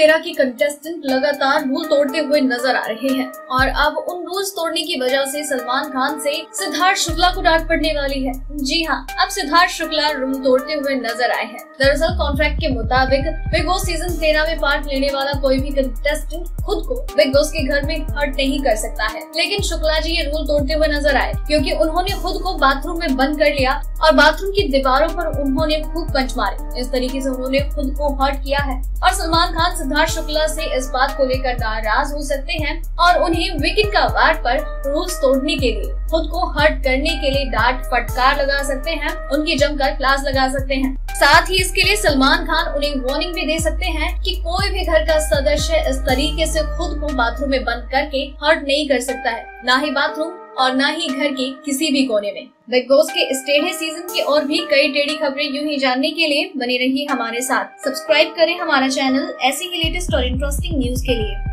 13 के कंटेस्टेंट लगातार रूल तोड़ते हुए नजर आ रहे हैं और अब उन रूल्स तोड़ने की वजह से सलमान खान से सिद्धार्थ शुक्ला को डांट पड़ने वाली है। जी हाँ, अब सिद्धार्थ शुक्ला रूल तोड़ते हुए नजर आए हैं। दरअसल कॉन्ट्रैक्ट के मुताबिक बिग बॉस सीजन 13 में पार्ट लेने वाला कोई भी कंटेस्टेंट खुद को बिग बॉस के घर में हर्ट नहीं कर सकता है। लेकिन शुक्ला जी ये रूल तोड़ते हुए नजर आए क्योंकि उन्होंने खुद को बाथरूम में बंद कर लिया और बाथरूम की दीवारों पर उन्होंने खूब पंच मारे। इस तरीके से उन्होंने खुद को हर्ट किया है और सलमान खान सिद्धार्थ शुक्ला से इस बात को लेकर नाराज हो सकते हैं और उन्हें वीकेंड का वार पर रूल्स तोड़ने के लिए, खुद को हर्ट करने के लिए डांट फटकार लगा सकते हैं, उनकी जमकर क्लास लगा सकते हैं। साथ ही इसके लिए सलमान खान उन्हें वार्निंग भी दे सकते हैं कि कोई भी घर का सदस्य इस तरीके से खुद को बाथरूम में बंद करके हर्ट नहीं कर सकता है, ना ही बाथरूम और ना ही घर के किसी भी कोने में। बिग बॉस के इस टेढ़े सीजन की और भी कई टेढ़ी खबरें यूं ही जानने के लिए बने रहिए हमारे साथ। सब्सक्राइब करें हमारा चैनल ऐसी ही लेटेस्ट और इंटरेस्टिंग न्यूज के लिए।